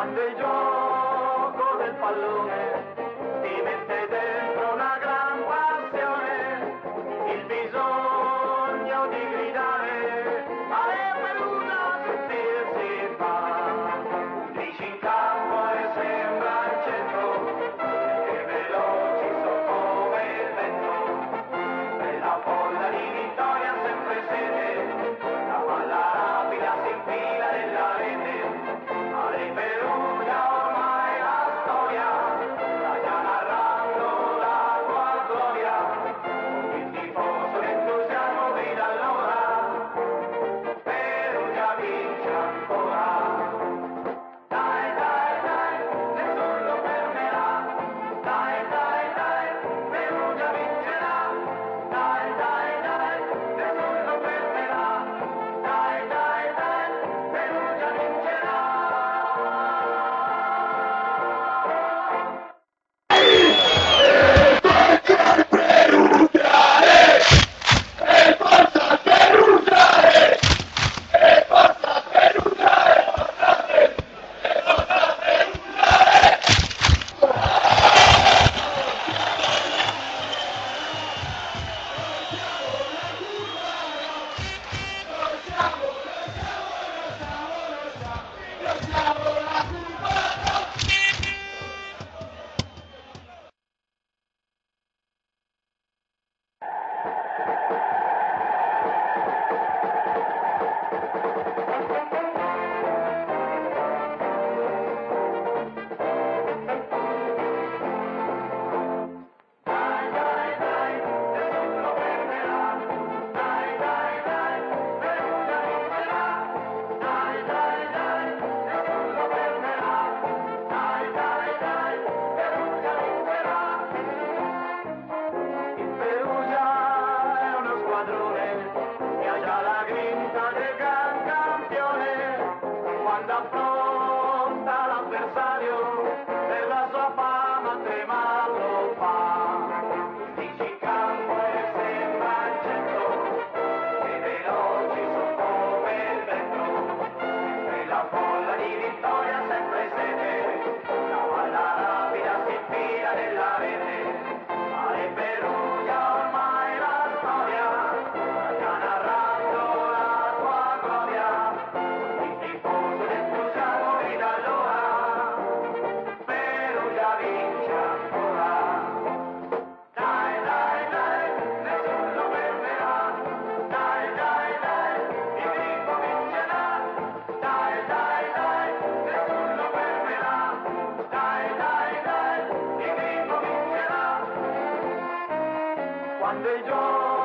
quando il gioco del pallone ti mette dentro una gran passione, il bisogno di gridare alle Perugia sentirsi fa, 11 in campo e sembra il centro, che veloci sono come il vento, e la folla di vittoria sempre sede, la palla rapida si infila nella rete. Ale Perugia ormai la storia, sta già narrando la tua gloria, il tifoso l'entusiasmo grida allora, Perugia vince ancora. Dai, dai, dai, nessuno lo fermerà, dai, dai, dai, Perugia vincerà, dai, dai, dai, nessuno lo fermerà, dai, dai, dai, Perugia vincerà. Quando affronta l'avversario per la sua fama tremar lo fa, dice in campo e sembra il centro, e veloci sono come il vento, e la folla di vittoria sempre sede, la palla rapida si infila nella rete, Ale Perugia ormai la storia, sta già narrando la tua gloria, il tifoso l'entusiasmo grida allora, Perugia vince ancora. Dai, dai, dai, nessuno lo fermerà, dai, dai, dai, il Grifo vincerà, dai, dai, dai, nessuno lo fermerà, dai, dai, dai, il Grifo vincerà. Quando il gioco